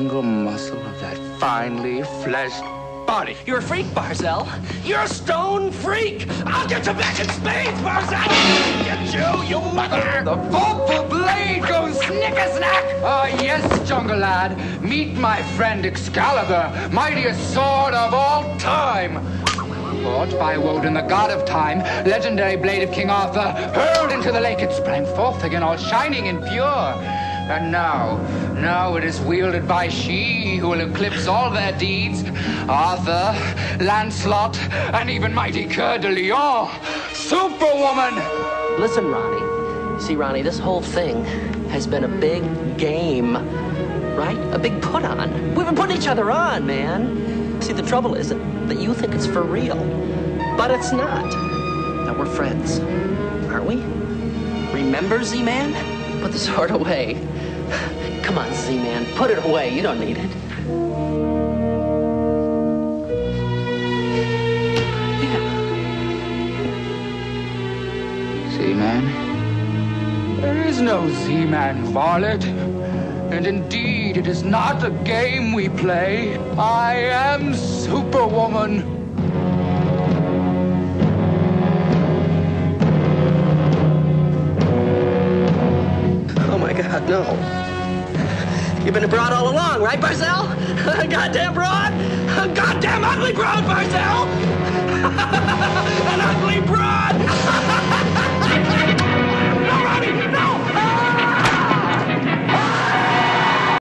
single muscle of that finely fleshed body. You're a freak, Barzell. You're a stone freak. I'll get you back in spades, Barzell. Get you, you mother. The vorpal blade goes snicker-snack. Ah, yes, jungle lad. Meet my friend Excalibur, mightiest sword of all time. Fought by Woden, the god of time, legendary blade of King Arthur, hurled into the lake, it sprang forth again, all shining and pure. And now it is wielded by she who will eclipse all their deeds. Arthur, Lancelot, and even mighty Coeur de Lion. Superwoman! Listen, Ronnie. See, Ronnie, this whole thing has been a big game, right? A big put-on. We've been putting each other on, man. See, the trouble is that you think it's for real, but it's not. Now, we're friends, aren't we? Remember, Z-Man? Put the sword away. Come on, Z-Man, put it away. You don't need it. Yeah. Z-Man? There is no Z-Man, varlet. And indeed, it is not a game we play. I am Superwoman. Oh my God, no. You've been a broad all along, right, Barzell? Goddamn broad! Goddamn ugly broad, Barzell! An ugly broad!